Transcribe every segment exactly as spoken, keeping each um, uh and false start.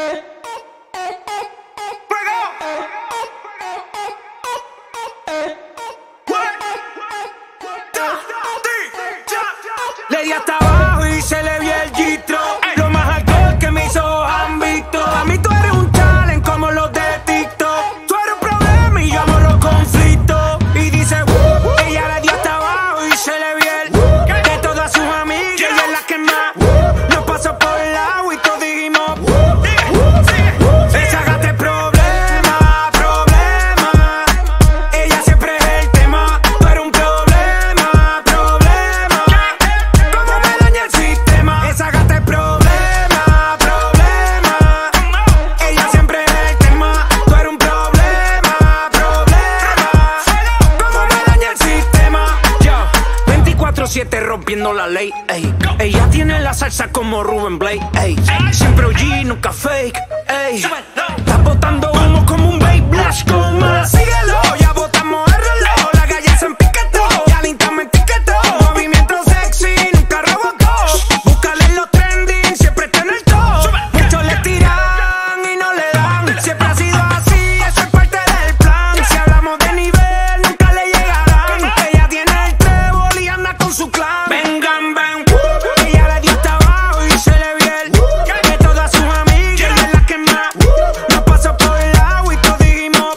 Le di hasta abajo y se le vio el gistro. Lo más alcohol que mis ojos han visto. A mí tú eres un challenge como los de TikTok. Tú eres un problema y yo amo los conflictos. Y dice, uh, uh, ella le dio hasta abajo y se le vio el uh, de todas sus amigas, ella es la que más uh, nos pasó por el lado y todos dijimos uh, uh, esa gata es problema, problema. Ella siempre es el tema. Tú eres un problema, problema. Como me daña el sistema. Esa gata es problema, problema. Ella siempre es el tema. Tú eres un problema, problema. Como me daña el sistema. Yo, veinticuatro siete rompiendo la ley, ey. Ella tiene la salsa como Rubén Blade, ey. Siempre O G, nunca fake, ey. Está botando humo como un babe blast con más. Síguelo, ya botamos el reloj. La galla se empiquetó, ya Linta me etiquetó. Movimiento sexy, nunca rebotó. Búscale en los trending, siempre está en el top. Muchos le tiran y no le dan. Siempre ha sido así, eso es parte del plan. Si hablamos de nivel, nunca le llegarán. Ella tiene el trébol y anda con su clan. Vengan, ven, ella le dio hasta abajo y se le vio el de todas sus amigas, ella es la que más nos pasó por el lado y todos dijimos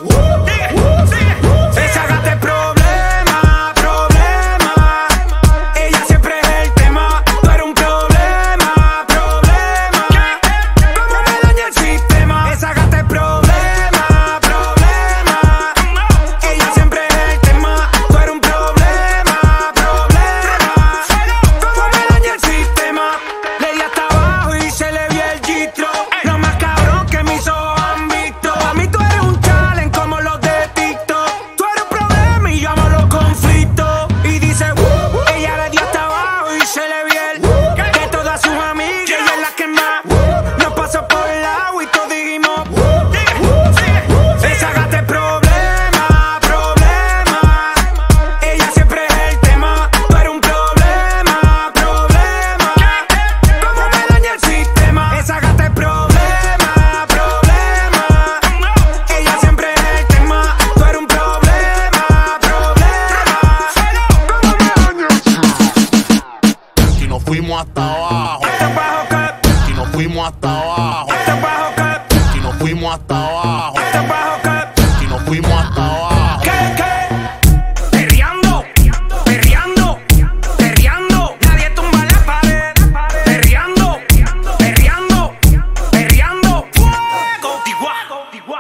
esa gata es problema, problema. Ella siempre es el tema. Tú eres un problema, problema. Como me daña el sistema. Esa gata es problema, problema. Ella siempre es el tema. Tú eres un problema, problema. Como me daña el sistema. Le di hasta abajo y se le vio el gistro. Lo más cabrón que mis ojos han visto. A mí tú eres un challenge como los de TikTok. Tú eres un problema y yo amo los conflictos. Y dice, uh, uh, ella le dio hasta abajo y se le vio el uh, de todas sus amigas, ella es la que más uh, nos pasó por el lado y todos dijimos esa gata es problema, problema. Ella siempre es el tema. Tú eres un problema, problema. Como me daña el sistema. Esa gata es problema, problema. Ella siempre es el tema. Tú eres un problema, problema. Como me daña el sistema. Y nos fuimos hasta abajo. Hasta abajo que, Y nos fuimos hasta abajo. hasta abajo que, Y nos fuimos hasta abajo. hasta abajo que. Y nos fuimos hasta abajo. ¿Qué, qué? Perreando, perreando, perreando. Nadie tumba la pared. Perreando, perreando, perreando. Fuego. Tiguá, tiguá.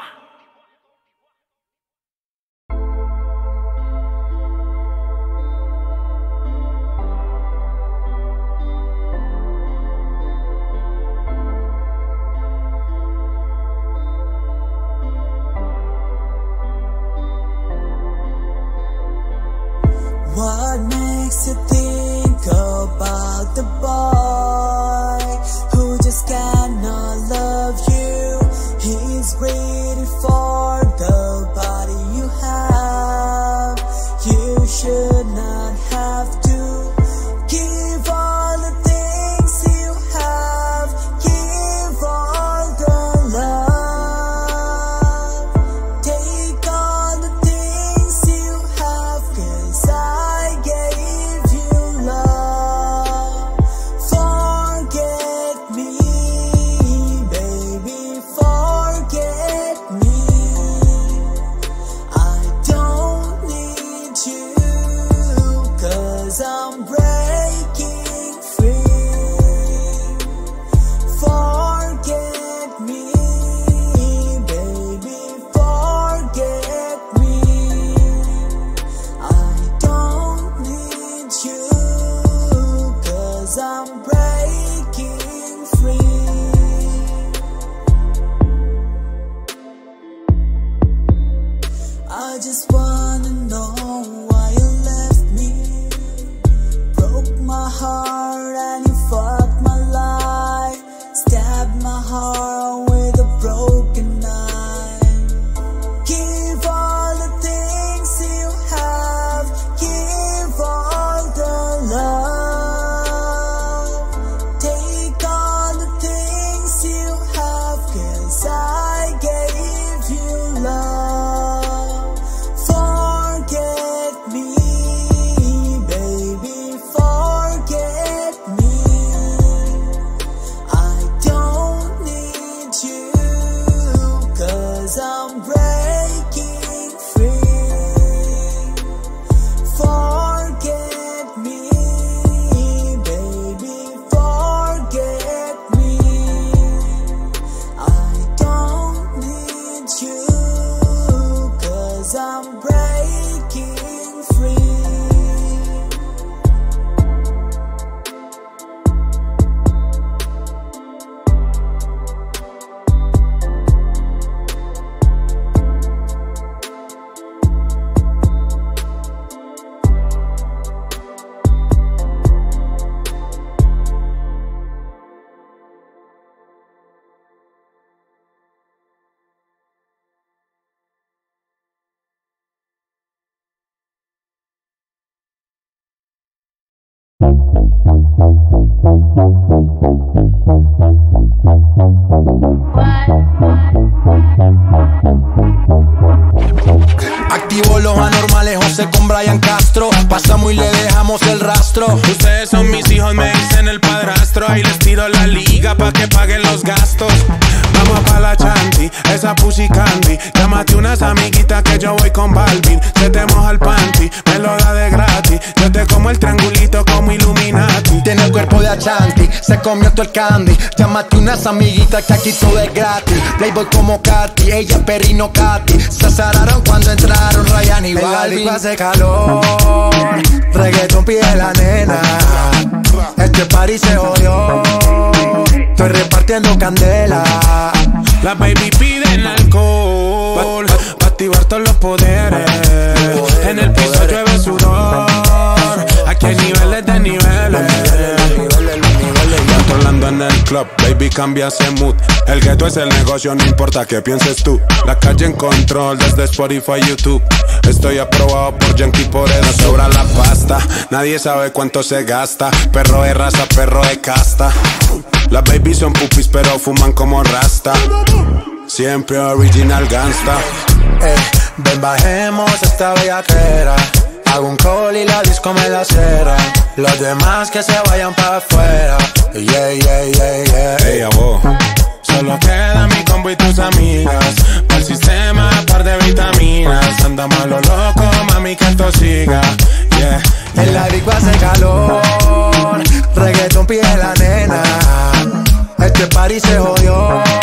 Activo los anormales, José con Brian Castro. Pasamos y le dejamos el rastro. Ustedes son mis hijos, me dicen el padrastro. Ahí les tiro la liga pa' que paguen los gastos. Vamos pa' la chanti, esa pussy candy. Llámate unas amiguitas que yo voy con Balvin. Se te moja el panty, me lo da de gratis. Yo te como el triangulito como Illuminati. Tiene el cuerpo de Achanti, se comió todo el candy. Llámate unas amiguitas que aquí todo es gratis. Playboy como Katy, ella Perrino Katy. Se azararon cuando entraron Ryan y Balvin. En la disco hace calor, reggaeton pide la nena. Este party se jodió, estoy repartiendo candela. Las baby piden alcohol pa' activar todos los poderes. En el piso llueve sudor. Aquí hay niveles de niveles. Controlando en el club, baby cambia ese mood. El gueto es el negocio, no importa qué pienses tú. La calle en control desde Spotify, YouTube. Estoy aprobado por Yankee, por eso sobra la pasta. Nadie sabe cuánto se gasta. Perro de raza, perro de casta. Las babies son pupis pero fuman como rasta. Siempre original gangsta. Eh, ven bajemos esta bellaquera. Hago un call y la disco me la cierra. Los demás que se vayan pa' afuera. Yeah, yeah, yeah, yeah. Hey, abo. Solo queda mi combo y tus amigas. Para el sistema, par de vitaminas. Andamos a lo loco, mami, que esto siga. Yeah, yeah. En la disco hace calor, reggaeton pide la nena. Este party se jodió,